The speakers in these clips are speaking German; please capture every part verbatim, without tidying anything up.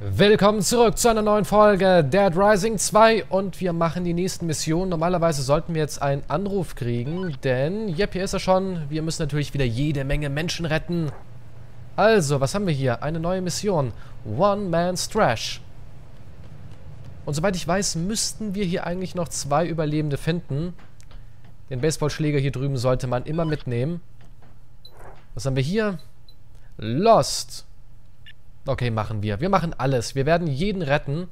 Willkommen zurück zu einer neuen Folge Dead Rising zwei und wir machen die nächsten Missionen. Normalerweise sollten wir jetzt einen Anruf kriegen, denn, yep, hier ist er schon. Wir müssen natürlich wieder jede Menge Menschen retten. Also, was haben wir hier? Eine neue Mission. One Man's Trash. Und soweit ich weiß, müssten wir hier eigentlich noch zwei Überlebende finden. Den Baseballschläger hier drüben sollte man immer mitnehmen. Was haben wir hier? Lost. Okay, machen wir. Wir machen alles. Wir werden jeden retten.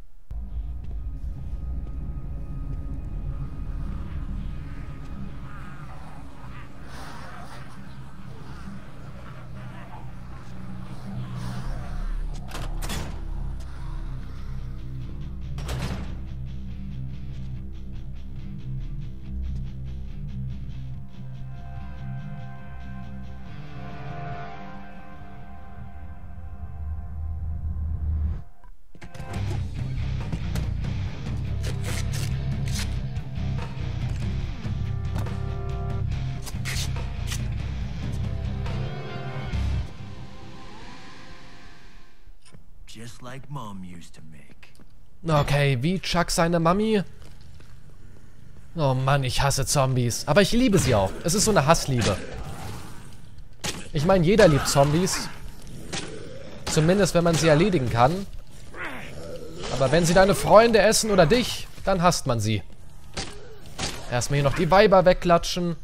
Just like Mom used to make. Okay, wie Chuck seine Mami. Oh Mann, ich hasse Zombies. Aber ich liebe sie auch. Es ist so eine Hassliebe. Ich meine, jeder liebt Zombies. Zumindest, wenn man sie erledigen kann. Aber wenn sie deine Freunde essen oder dich, dann hasst man sie. Erstmal hier noch die Weiber wegklatschen.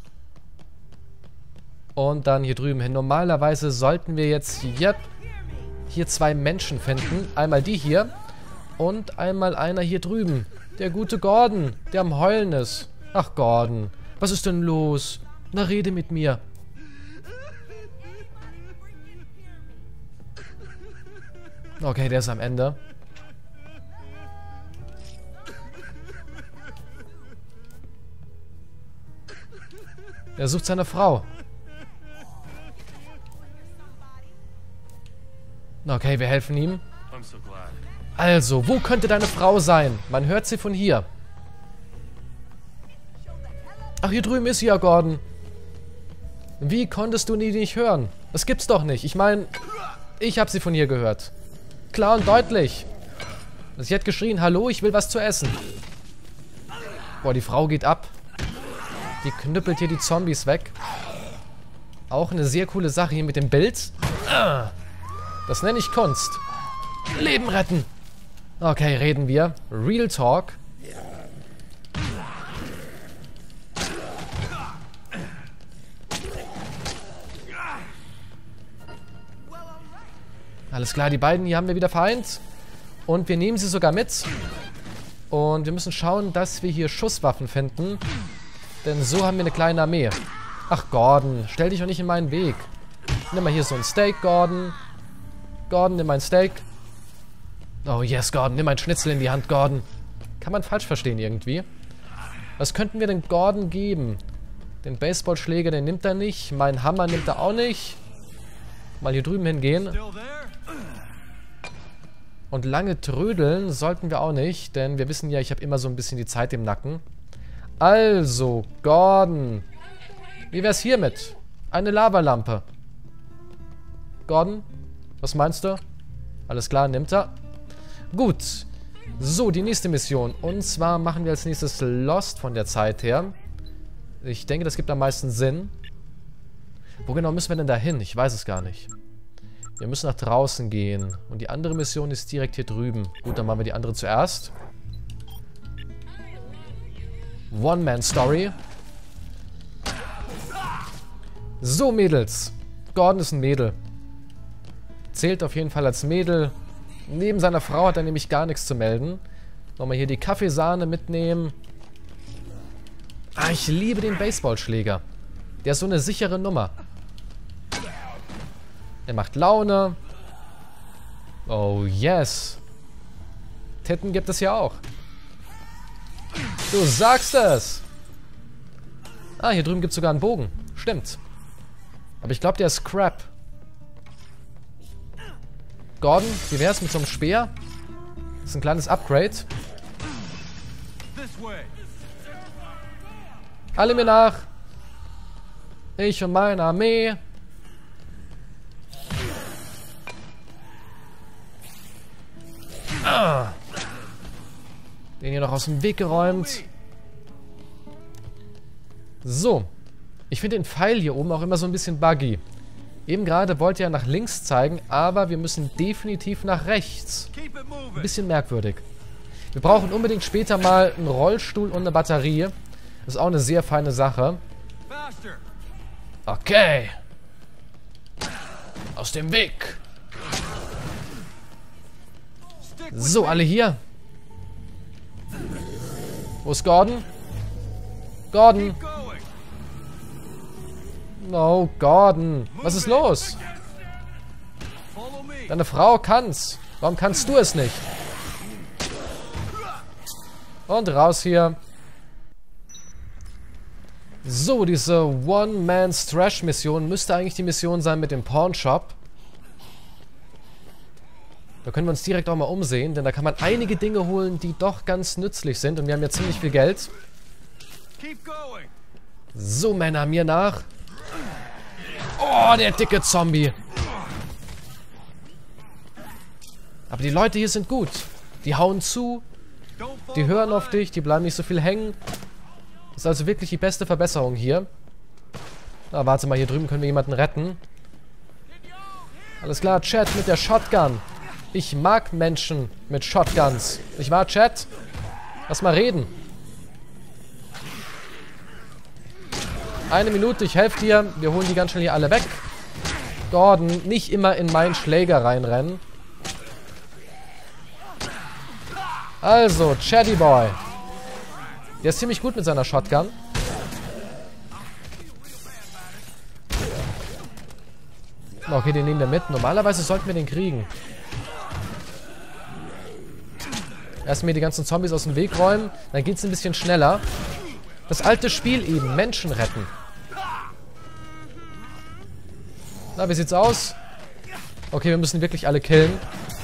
Und dann hier drüben hin. Normalerweise sollten wir jetzt... Yep, hier zwei Menschen finden. Einmal die hier und einmal einer hier drüben. Der gute Gordon, der am Heulen ist. Ach Gordon, was ist denn los? Na, rede mit mir. Okay, der ist am Ende. Er sucht seine Frau. Okay, wir helfen ihm. Also, wo könnte deine Frau sein? Man hört sie von hier. Ach, hier drüben ist sie ja, Gordon. Wie konntest du die nicht hören? Das gibt's doch nicht. Ich meine, ich habe sie von hier gehört. Klar und deutlich. Sie hat geschrien, hallo, ich will was zu essen. Boah, die Frau geht ab. Die knüppelt hier die Zombies weg. Auch eine sehr coole Sache hier mit dem Bild. Ah. Das nenne ich Kunst. Leben retten. Okay, reden wir. Real Talk. Alles klar, die beiden hier haben wir wieder vereint. Und wir nehmen sie sogar mit. Und wir müssen schauen, dass wir hier Schusswaffen finden. Denn so haben wir eine kleine Armee. Ach, Gordon, stell dich doch nicht in meinen Weg. Nimm mal hier so ein Steak, Gordon. Gordon, nimm ein Steak. Oh yes, Gordon, nimm ein Schnitzel in die Hand, Gordon. Kann man falsch verstehen irgendwie. Was könnten wir denn Gordon geben? Den Baseballschläger, den nimmt er nicht. Meinen Hammer nimmt er auch nicht. Mal hier drüben hingehen. Und lange trödeln sollten wir auch nicht. Denn wir wissen ja, ich habe immer so ein bisschen die Zeit im Nacken. Also, Gordon. Wie wär's hiermit? Eine Lavalampe. Gordon? Was meinst du? Alles klar, nimmt er. Gut. So, die nächste Mission. Und zwar machen wir als nächstes Lost von der Zeit her. Ich denke, das gibt am meisten Sinn. Wo genau müssen wir denn da hin? Ich weiß es gar nicht. Wir müssen nach draußen gehen. Und die andere Mission ist direkt hier drüben. Gut, dann machen wir die andere zuerst. One-Man-Story. So, Mädels. Gordon ist ein Mädel. Zählt auf jeden Fall als Mädel. Neben seiner Frau hat er nämlich gar nichts zu melden. Nochmal hier die Kaffeesahne mitnehmen. Ah, ich liebe den Baseballschläger. Der ist so eine sichere Nummer. Er macht Laune. Oh, yes. Titten gibt es ja auch. Du sagst es. Ah, hier drüben gibt es sogar einen Bogen. Stimmt. Aber ich glaube, der ist crap. Gordon, wie wär's mit so einem Speer? Das ist ein kleines Upgrade. Alle mir nach. Ich und meine Armee. Ah. Den hier noch aus dem Weg geräumt. So. Ich finde den Pfeil hier oben auch immer so ein bisschen buggy. Eben gerade wollte er nach links zeigen, aber wir müssen definitiv nach rechts. Ein bisschen merkwürdig. Wir brauchen unbedingt später mal einen Rollstuhl und eine Batterie. Das ist auch eine sehr feine Sache. Okay. Aus dem Weg. So, alle hier. Wo ist Gordon? Gordon. No, Gordon. Was ist los? Deine Frau kann's. Warum kannst du es nicht? Und raus hier. So, diese One-Man-Thrash-Mission müsste eigentlich die Mission sein mit dem Pawnshop. Da können wir uns direkt auch mal umsehen, denn da kann man einige Dinge holen, die doch ganz nützlich sind. Und wir haben ja ziemlich viel Geld. So, Männer, mir nach. Oh, der dicke Zombie. Aber die Leute hier sind gut. Die hauen zu. Die hören auf dich. Die bleiben nicht so viel hängen. Das ist also wirklich die beste Verbesserung hier. Na, warte mal, hier drüben können wir jemanden retten. Alles klar, Chat mit der Shotgun. Ich mag Menschen mit Shotguns. Nicht wahr, Chat? Lass mal reden. Eine Minute, ich helfe dir. Wir holen die ganz schnell hier alle weg. Gordon, nicht immer in meinen Schläger reinrennen. Also, Chatty Boy. Der ist ziemlich gut mit seiner Shotgun. Okay, den nehmen wir mit. Normalerweise sollten wir den kriegen. Erstmal die ganzen Zombies aus dem Weg räumen. Dann geht es ein bisschen schneller. Das alte Spiel eben. Menschen retten. Na, wie sieht's aus? Okay, wir müssen wirklich alle killen.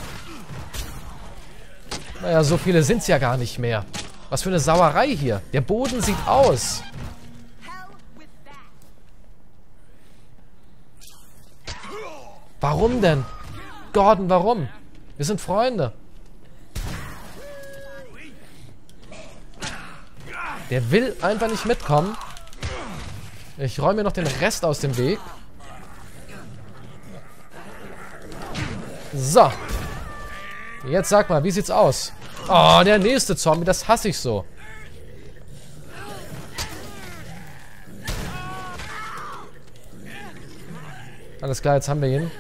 Naja, so viele sind's ja gar nicht mehr. Was für eine Sauerei hier. Der Boden sieht aus. Warum denn? Gordon, warum? Wir sind Freunde. Der will einfach nicht mitkommen. Ich räume mir noch den Rest aus dem Weg. So. Jetzt sag mal, wie sieht's aus? Oh, der nächste Zombie, das hasse ich so. Alles klar, jetzt haben wir ihn.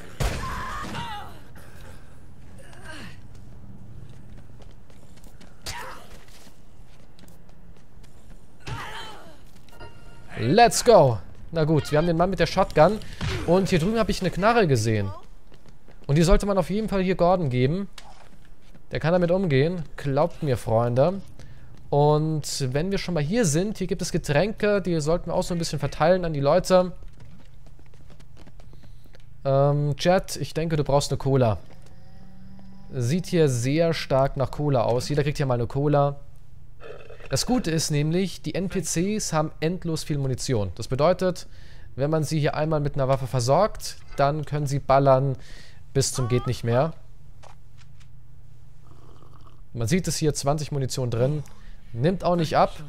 Let's go. Na gut, wir haben den Mann mit der Shotgun. Und hier drüben habe ich eine Knarre gesehen. Und die sollte man auf jeden Fall hier Gordon geben. Der kann damit umgehen. Glaubt mir, Freunde. Und wenn wir schon mal hier sind, hier gibt es Getränke. Die sollten wir auch so ein bisschen verteilen an die Leute. Ähm, Chat, ich denke, du brauchst eine Cola. Sieht hier sehr stark nach Cola aus. Jeder kriegt hier mal eine Cola. Das Gute ist nämlich, die N P Cs haben endlos viel Munition. Das bedeutet, wenn man sie hier einmal mit einer Waffe versorgt, dann können sie ballern bis zum geht nicht mehr. Man sieht es hier, zwanzig Munition drin. Nimmt auch nicht ab.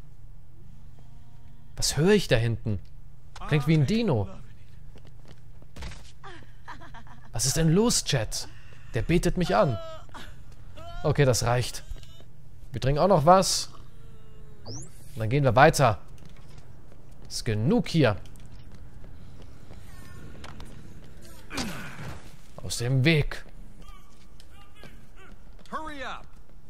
Was höre ich da hinten? Klingt wie ein Dino. Was ist denn los, Chat? Der betet mich an. Okay, das reicht. Wir trinken auch noch was. Und dann gehen wir weiter. Ist genug hier. Aus dem Weg. Hurry up.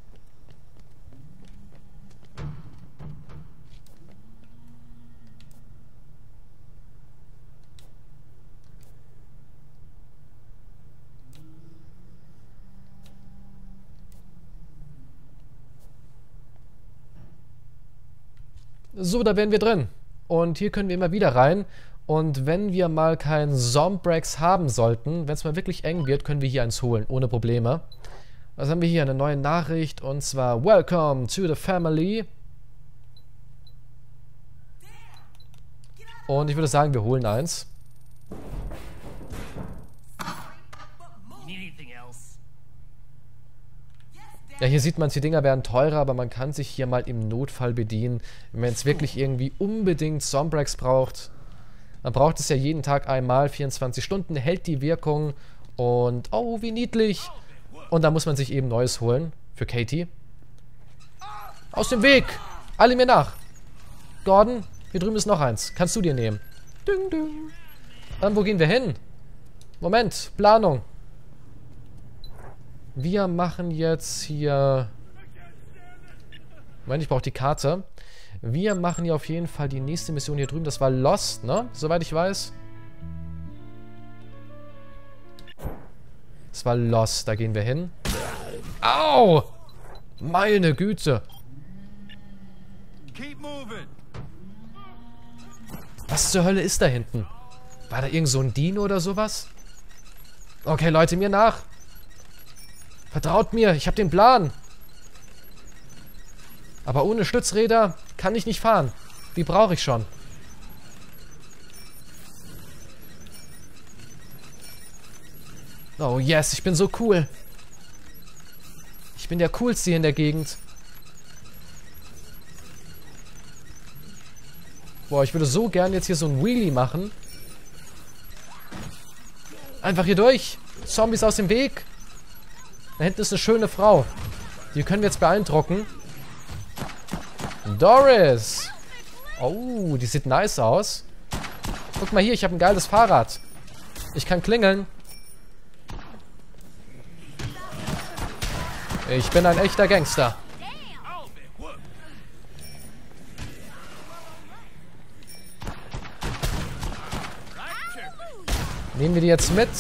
So, da wären wir drin. Und hier können wir immer wieder rein. Und wenn wir mal keinen Zombrex haben sollten, wenn es mal wirklich eng wird, können wir hier eins holen, ohne Probleme. Was haben wir hier? Eine neue Nachricht, und zwar Welcome to the Family. Und ich würde sagen, wir holen eins. Ja, hier sieht man, die Dinger werden teurer, aber man kann sich hier mal im Notfall bedienen. Wenn man jetzt wirklich irgendwie unbedingt Zombrex braucht, man braucht es ja jeden Tag einmal, vierundzwanzig Stunden, hält die Wirkung und, oh, wie niedlich. Und da muss man sich eben Neues holen für Katie. Aus dem Weg! Alle mir nach! Gordon, hier drüben ist noch eins. Kannst du dir nehmen. Ding, ding. Dann, wo gehen wir hin? Moment, Planung. Wir machen jetzt hier... Moment, ich brauche die Karte. Wir machen hier auf jeden Fall die nächste Mission hier drüben. Das war Lost, ne? Soweit ich weiß. Das war Lost, da gehen wir hin. Au! Meine Güte. Was zur Hölle ist da hinten? War da irgend so ein Dino oder sowas? Okay, Leute, mir nach. Vertraut mir, ich habe den Plan. Aber ohne Stützräder kann ich nicht fahren. Die brauche ich schon. Oh yes, ich bin so cool. Ich bin der Coolste hier in der Gegend. Boah, ich würde so gern jetzt hier so ein Wheelie machen. Einfach hier durch. Zombies aus dem Weg. Da hinten ist eine schöne Frau. Die können wir jetzt beeindrucken. Doris. Oh, die sieht nice aus. Guck mal hier, ich habe ein geiles Fahrrad. Ich kann klingeln. Ich bin ein echter Gangster. Nehmen wir die jetzt mit.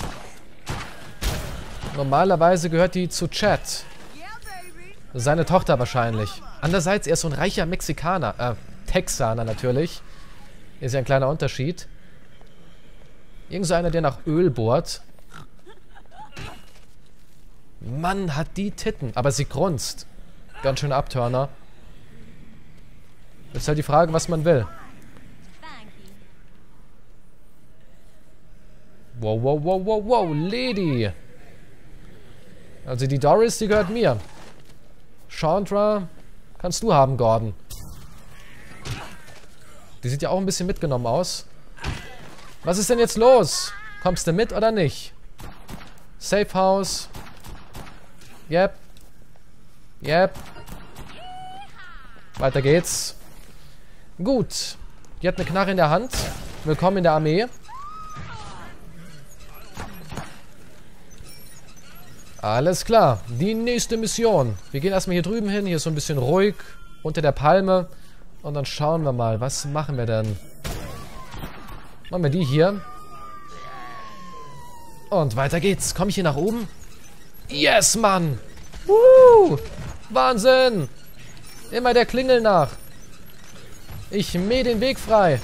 Normalerweise gehört die zu Chad. Seine Tochter wahrscheinlich. Andererseits, er ist so ein reicher Mexikaner. Äh, Texaner natürlich. Ist ja ein kleiner Unterschied. Irgend so einer, der nach Öl bohrt. Mann, hat die Titten. Aber sie grunzt. Ganz schön Abturner. Jetzt ist halt die Frage, was man will. Wow, wow, wow, wow, wow, Lady. Also die Doris, die gehört mir. Chandra, kannst du haben, Gordon. Die sieht ja auch ein bisschen mitgenommen aus. Was ist denn jetzt los? Kommst du mit oder nicht? Safe House. Yep. Yep. Weiter geht's. Gut. Die hat eine Knarre in der Hand. Willkommen in der Armee. Alles klar. Die nächste Mission. Wir gehen erstmal hier drüben hin. Hier ist so ein bisschen ruhig. Unter der Palme. Und dann schauen wir mal. Was machen wir denn? Machen wir die hier. Und weiter geht's. Komme ich hier nach oben? Yes, Mann! Woo! Wahnsinn! Immer der Klingel nach. Ich mähe den Weg frei.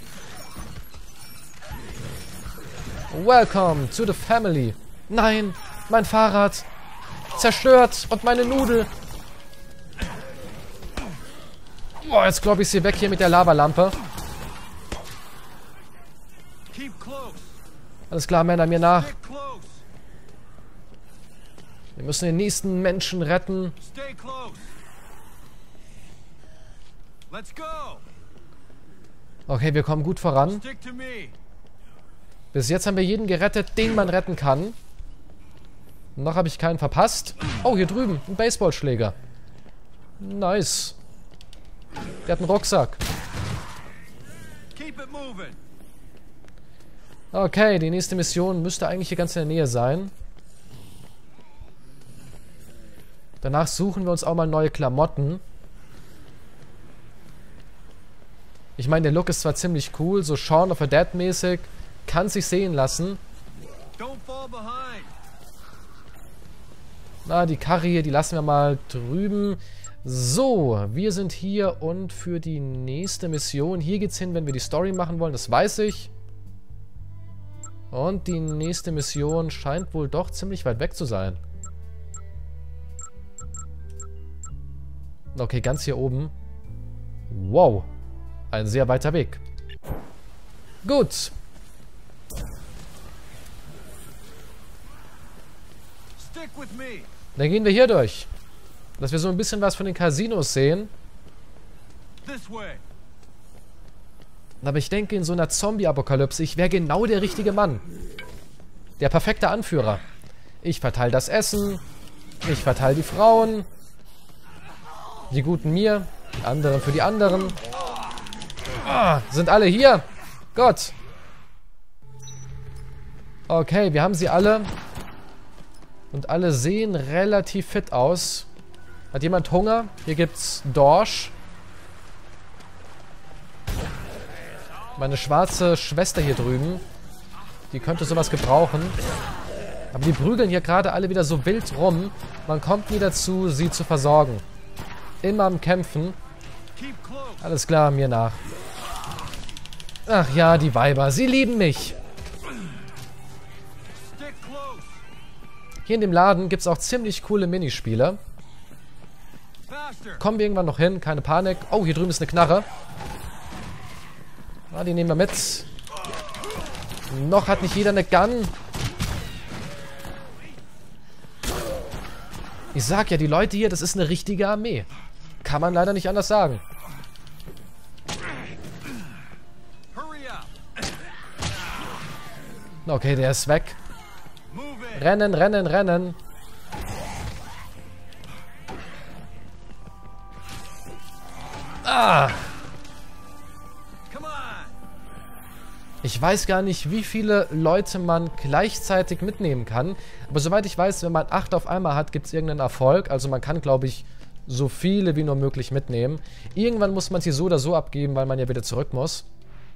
Welcome to the family. Nein, mein Fahrrad. Zerstört. Und meine Nudel. Boah, jetzt glaube ich sie weg hier mit der Lavalampe. Alles klar, Männer, mir nach. Wir müssen den nächsten Menschen retten. Okay, wir kommen gut voran. Bis jetzt haben wir jeden gerettet, den man retten kann. Noch habe ich keinen verpasst. Oh, hier drüben, ein Baseballschläger. Nice. Der hat einen Rucksack. Okay, die nächste Mission müsste eigentlich hier ganz in der Nähe sein. Danach suchen wir uns auch mal neue Klamotten. Ich meine, der Look ist zwar ziemlich cool, so Shaun of the Dead mäßig. Kann sich sehen lassen. Na, die Karre hier, die lassen wir mal drüben. So, wir sind hier und für die nächste Mission. Hier geht's hin, wenn wir die Story machen wollen, das weiß ich. Und die nächste Mission scheint wohl doch ziemlich weit weg zu sein. Okay, ganz hier oben. Wow. Ein sehr weiter Weg. Gut. Dann gehen wir hier durch. Dass wir so ein bisschen was von den Casinos sehen. This way. Aber ich denke, in so einer Zombie-Apokalypse, ich wäre genau der richtige Mann. Der perfekte Anführer. Ich verteile das Essen. Ich verteile die Frauen. Die Guten mir. Die anderen für die anderen. Ah, sind alle hier? Gott. Okay, wir haben sie alle. Und alle sehen relativ fit aus. Hat jemand Hunger? Hier gibt's Dorsch. Meine schwarze Schwester hier drüben. Die könnte sowas gebrauchen. Aber die prügeln hier gerade alle wieder so wild rum. Man kommt nie dazu, sie zu versorgen. Immer am Kämpfen. Alles klar, mir nach. Ach ja, die Weiber. Sie lieben mich. Hier in dem Laden gibt es auch ziemlich coole Minispiele. Kommen wir irgendwann noch hin. Keine Panik. Oh, hier drüben ist eine Knarre. Ah, die nehmen wir mit. Noch hat nicht jeder eine Gun. Ich sag ja, die Leute hier, das ist eine richtige Armee. Kann man leider nicht anders sagen. Okay, der ist weg. Rennen, rennen, rennen. Ah! Ich weiß gar nicht, wie viele Leute man gleichzeitig mitnehmen kann. Aber soweit ich weiß, wenn man acht auf einmal hat, gibt es irgendeinen Erfolg. Also man kann, glaube ich, so viele wie nur möglich mitnehmen. Irgendwann muss man sie so oder so abgeben, weil man ja wieder zurück muss.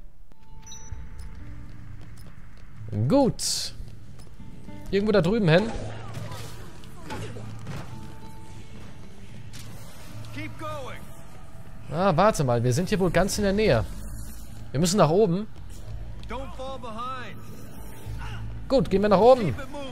Gut. Irgendwo da drüben hin. Ah, warte mal. Wir sind hier wohl ganz in der Nähe. Wir müssen nach oben. Gut, gehen wir nach oben.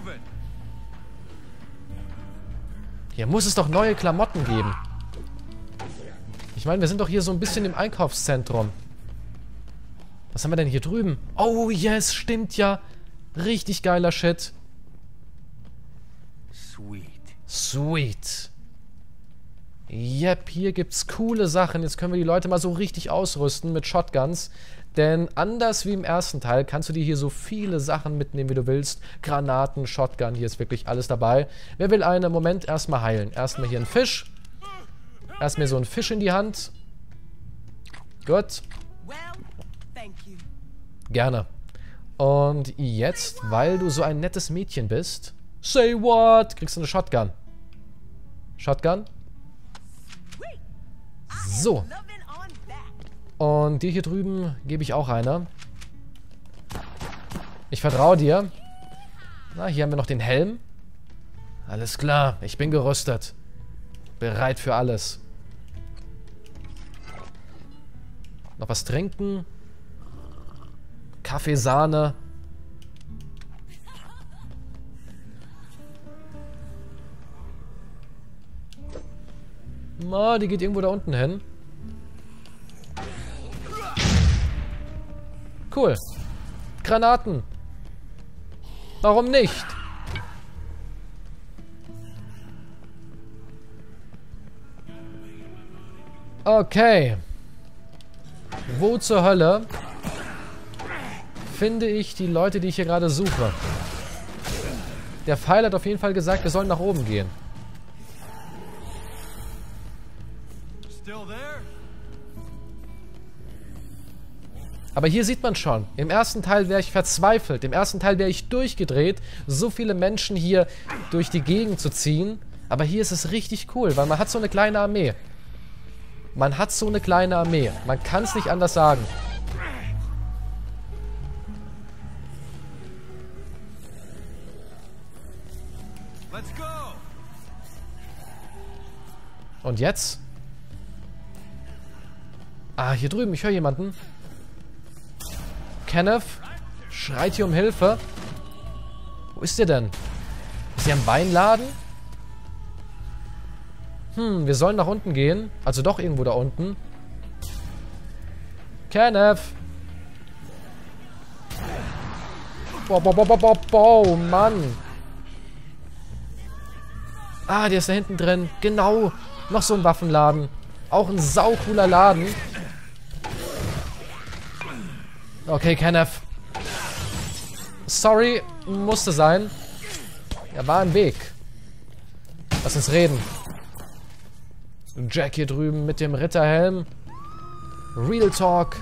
Hier muss es doch neue Klamotten geben. Ich meine, wir sind doch hier so ein bisschen im Einkaufszentrum. Was haben wir denn hier drüben? Oh, yes, stimmt ja. Richtig geiler Shit. Sweet. Sweet. Yep, hier gibt's coole Sachen. Jetzt können wir die Leute mal so richtig ausrüsten mit Shotguns. Denn anders wie im ersten Teil kannst du dir hier so viele Sachen mitnehmen, wie du willst. Granaten, Shotgun, hier ist wirklich alles dabei. Wer will einen? Moment, erstmal heilen. Erstmal hier einen Fisch. Erstmal so einen Fisch in die Hand. Gut. Gerne. Und jetzt, weil du so ein nettes Mädchen bist, say what, kriegst du eine Shotgun. Shotgun. So. Und dir hier drüben gebe ich auch eine. Ich vertraue dir. Na, hier haben wir noch den Helm. Alles klar, ich bin gerüstet. Bereit für alles. Noch was trinken. Kaffee, Sahne. Na, die geht irgendwo da unten hin. Cool. Granaten. Warum nicht? Okay. Wo zur Hölle finde ich die Leute, die ich hier gerade suche? Der Pfeil hat auf jeden Fall gesagt, wir sollen nach oben gehen. Aber hier sieht man schon, im ersten Teil wäre ich verzweifelt, im ersten Teil wäre ich durchgedreht, so viele Menschen hier durch die Gegend zu ziehen. Aber hier ist es richtig cool, weil man hat so eine kleine Armee. Man hat so eine kleine Armee. Man kann es nicht anders sagen. Und jetzt? Ah, hier drüben, ich höre jemanden. Kenneth schreit hier um Hilfe. Wo ist der denn? Ist er am Weinladen? Hm, wir sollen nach unten gehen. Also doch irgendwo da unten. Kenneth! Boah, boah, boah, boah, boah, boah, Mann! Ah, der ist da hinten drin. Genau. Noch so ein Waffenladen. Auch ein saucooler Laden. Okay, Kenneth. Sorry, musste sein. Ja, war ein Weg. Lass uns reden. Jack hier drüben mit dem Ritterhelm. Real Talk.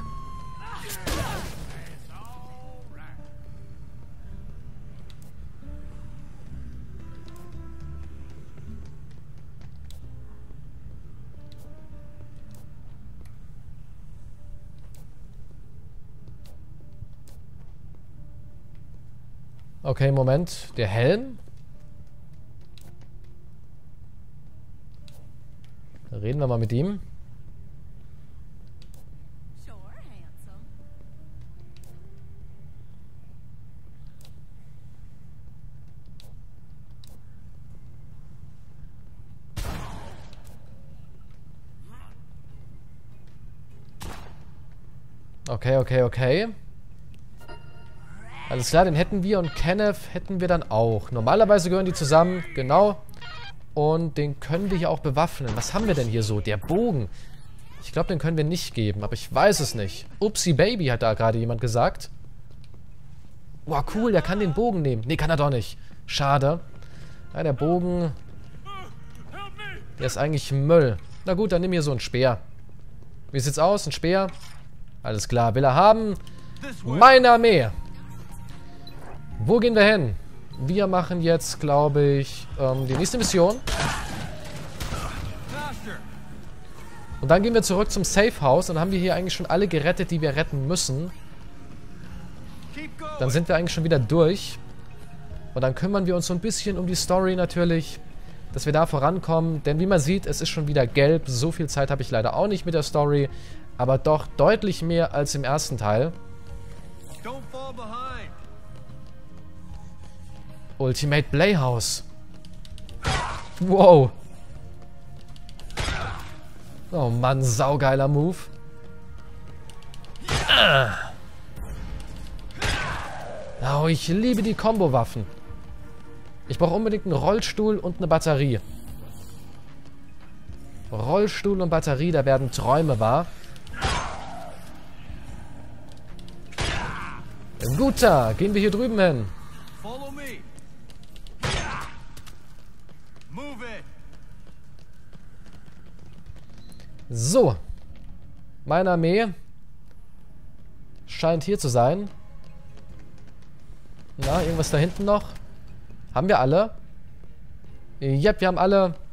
Okay, Moment. Der Helm? Reden wir mal mit ihm. Okay, okay, okay. Alles klar, den hätten wir und Kenneth hätten wir dann auch. Normalerweise gehören die zusammen, genau. Und den können wir hier auch bewaffnen. Was haben wir denn hier so? Der Bogen. Ich glaube, den können wir nicht geben, aber ich weiß es nicht. Upsi Baby hat da gerade jemand gesagt. Wow, cool, der kann den Bogen nehmen. Nee, kann er doch nicht. Schade. Ja, der Bogen... Der ist eigentlich Müll. Na gut, dann nimm hier so einen Speer. Wie sieht's aus? Ein Speer? Alles klar, will er haben. Meine Armee. Wo gehen wir hin? Wir machen jetzt, glaube ich, ähm, die nächste Mission. Und dann gehen wir zurück zum Safe House. Und dann haben wir hier eigentlich schon alle gerettet, die wir retten müssen. Dann sind wir eigentlich schon wieder durch. Und dann kümmern wir uns so ein bisschen um die Story natürlich, dass wir da vorankommen. Denn wie man sieht, es ist schon wieder gelb. So viel Zeit habe ich leider auch nicht mit der Story. Aber doch deutlich mehr als im ersten Teil. Ultimate Playhouse. Wow. Oh Mann, saugeiler Move. Oh, ich liebe die Combo-Waffen. Ich brauche unbedingt einen Rollstuhl und eine Batterie. Rollstuhl und Batterie, da werden Träume wahr. Guter, gehen wir hier drüben hin. So. Meine Armee scheint hier zu sein. Na, irgendwas da hinten noch? Haben wir alle? Yep, wir haben alle.